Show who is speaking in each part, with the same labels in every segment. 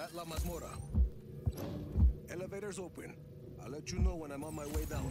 Speaker 1: At La Mazmorra. Elevator's open. I'll let you know when I'm on my way down.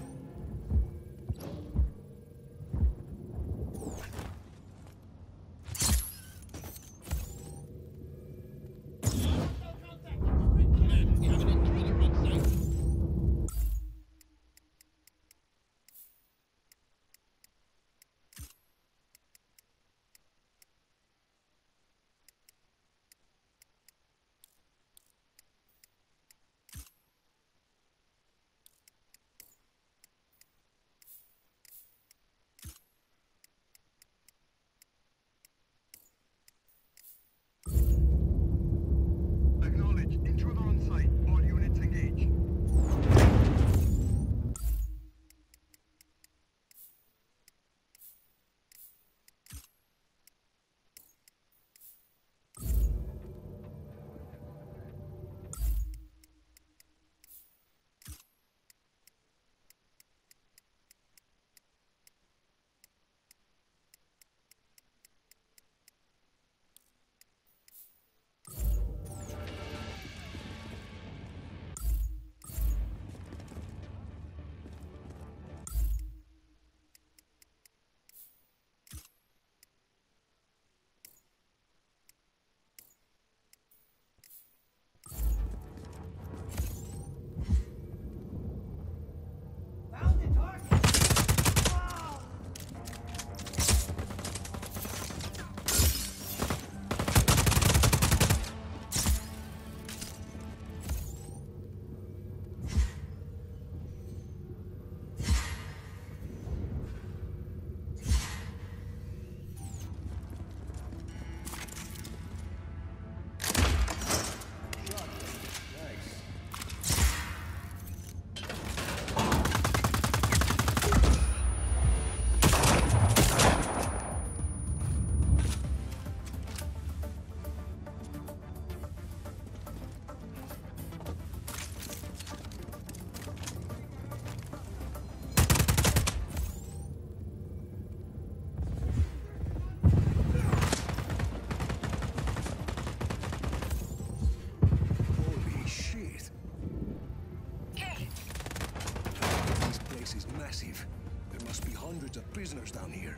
Speaker 1: Prisoners down here.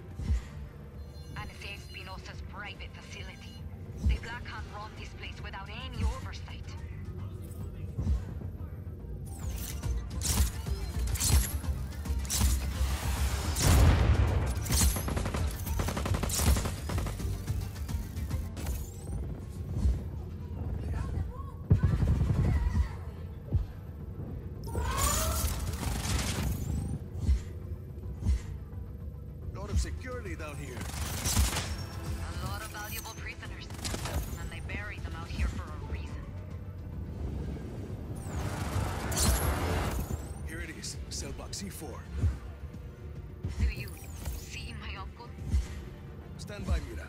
Speaker 2: And it's Espinosa's private facility. The Black can't run this place without any oversight.
Speaker 1: Security down here.
Speaker 2: A lot of valuable prisoners. And they buried them out here for a reason.
Speaker 1: Here it is, cell box C4.
Speaker 2: Do you see my uncle?
Speaker 1: Stand by, Mira.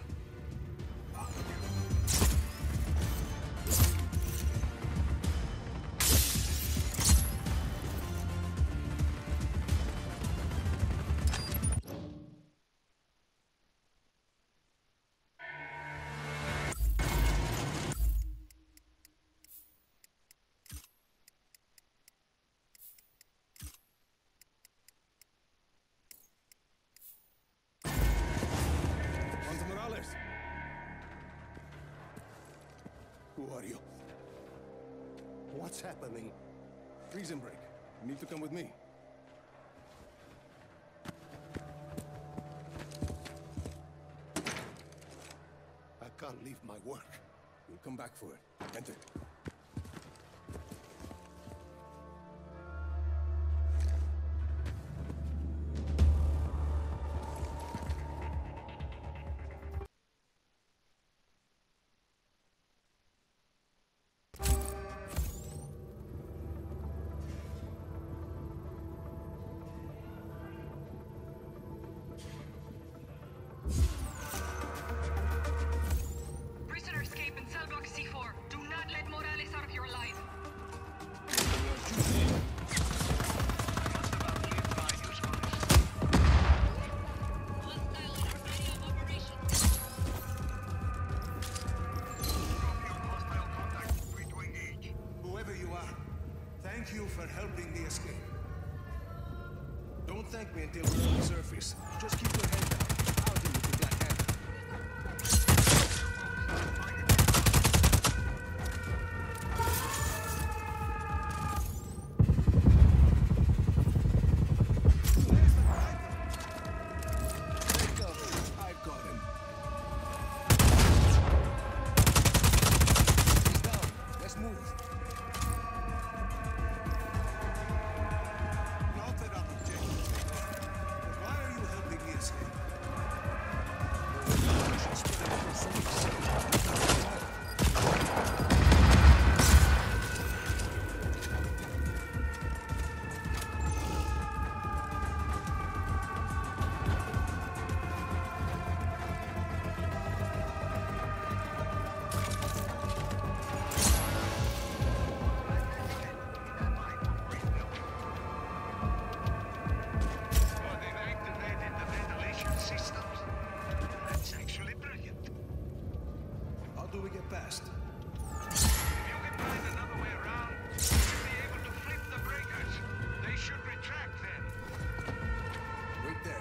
Speaker 1: Who are you? What's happening? Prison break. You need to come with me. I can't leave my work. We'll come back for it. Enter.
Speaker 2: Prisoner escape in cell block C4. Do not let Morales
Speaker 1: Thank you for helping me escape. Don't thank me until we're on the surface. Just keep your head down. I'll deal with the Black Hand. Take cover. I've got him. He's down. Let's move. Not that I'm objecting. But why are you helping me escape? You should split it for some reason.
Speaker 3: Well, they've activated the ventilation systems. That's actually brilliant.
Speaker 1: How do we get past?
Speaker 3: If you can find another way around, you'll be able to flip the breakers. They should retract then.
Speaker 1: Wait there.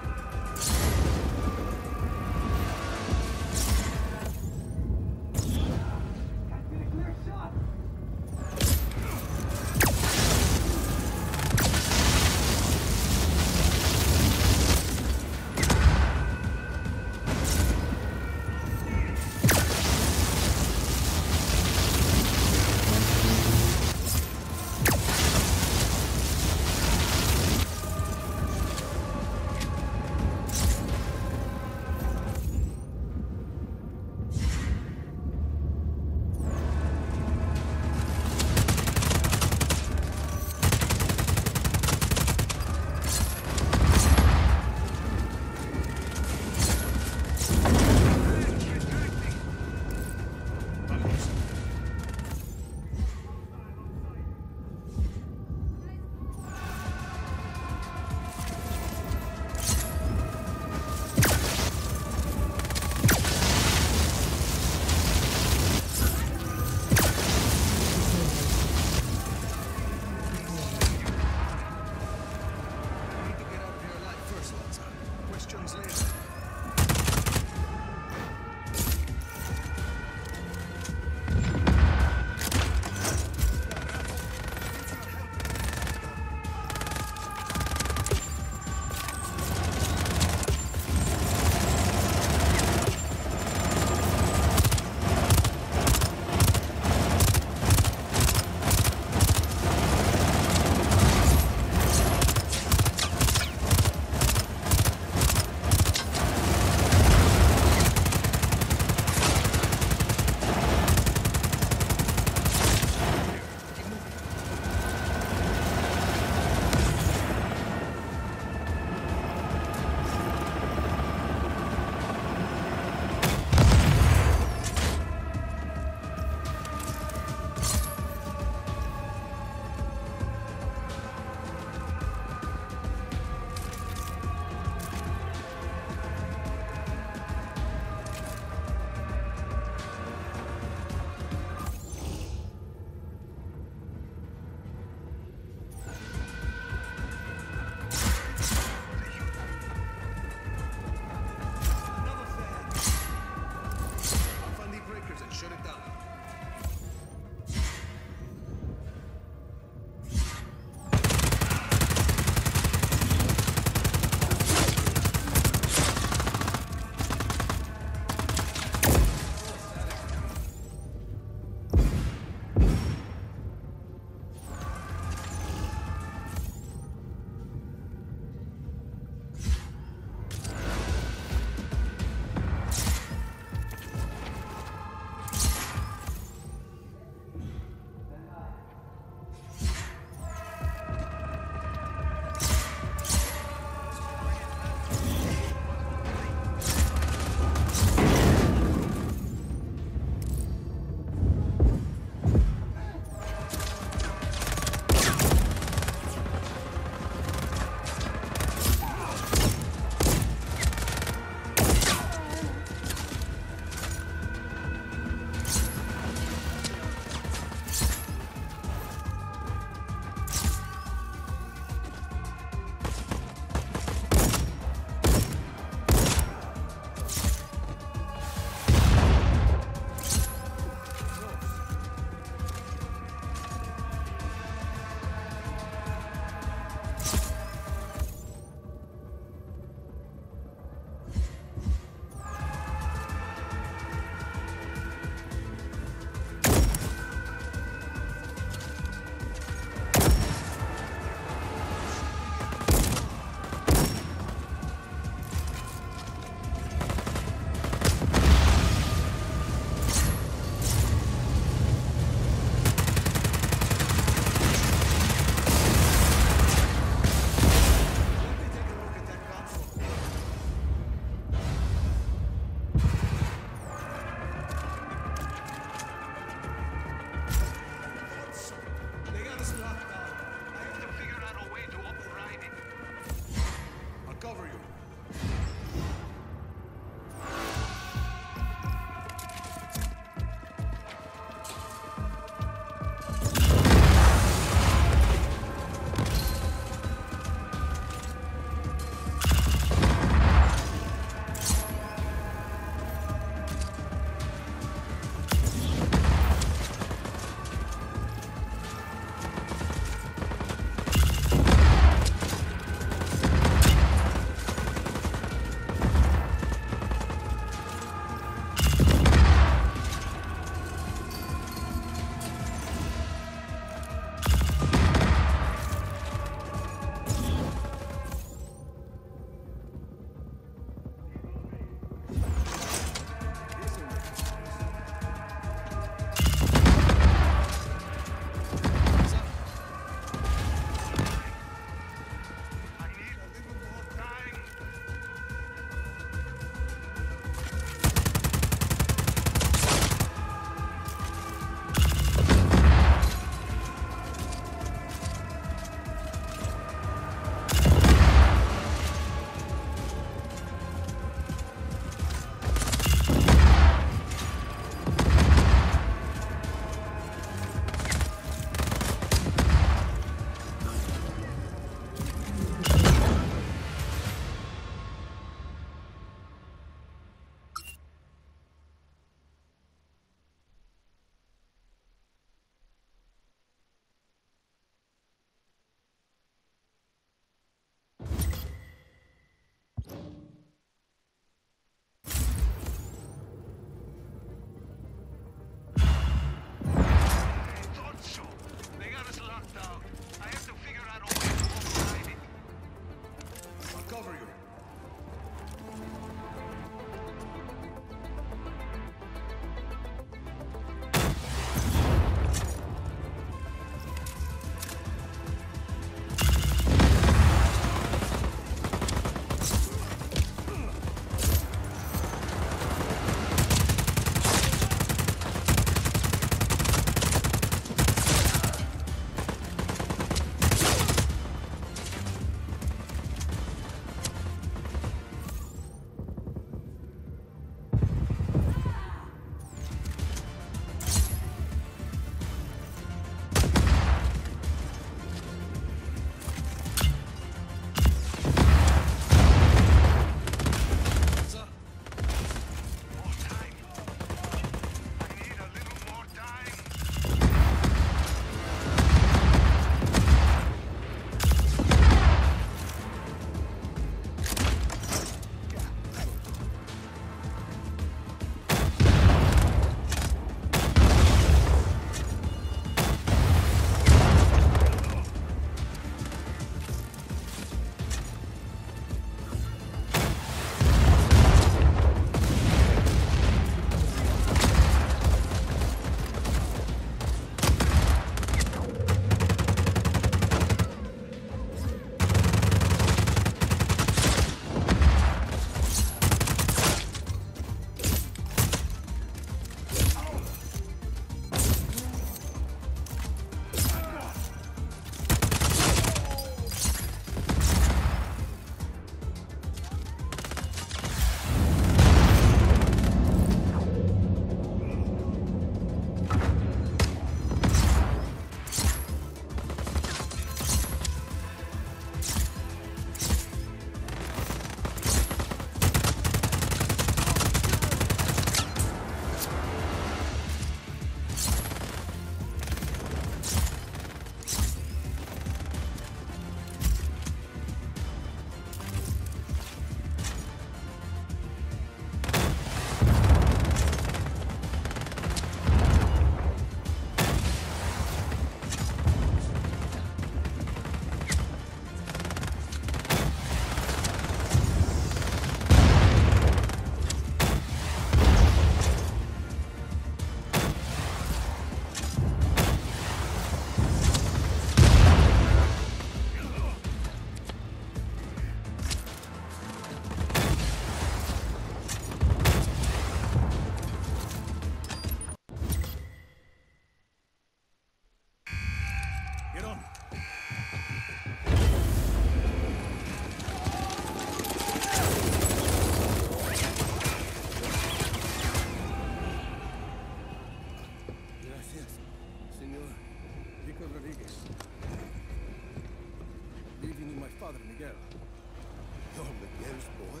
Speaker 4: father, Miguel.
Speaker 1: You're Miguel's boy?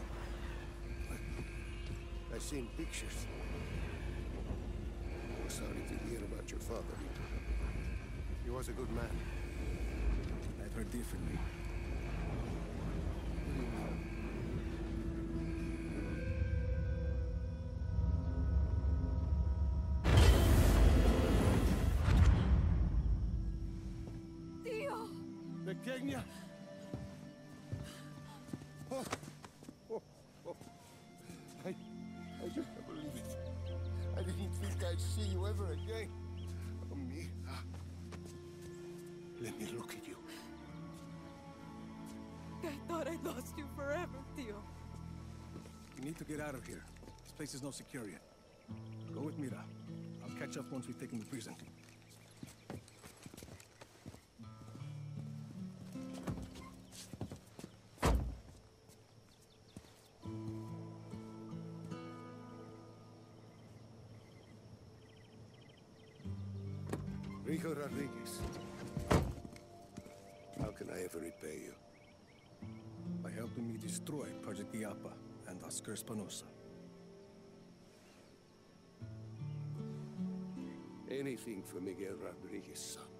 Speaker 1: I've seen pictures. I'm sorry to hear about your father. He was a good man.
Speaker 4: I've heard differently.
Speaker 1: What do you mean?
Speaker 2: Tío!
Speaker 1: Pequeña! Oh, oh, oh. I just can't believe it. I didn't think I'd see you ever again. Oh, mija. Let me look at you.
Speaker 5: I thought I'd lost you forever, Tío.
Speaker 4: We need to get out of here. This place is not secure yet. Go with Mira. I'll catch up once we've taken the prison.
Speaker 1: Rico Rodriguez. How can I ever repay you?
Speaker 4: By helping me destroy Project Iapa and Oscar Espinosa.
Speaker 1: Anything for Miguel Rodriguez, son.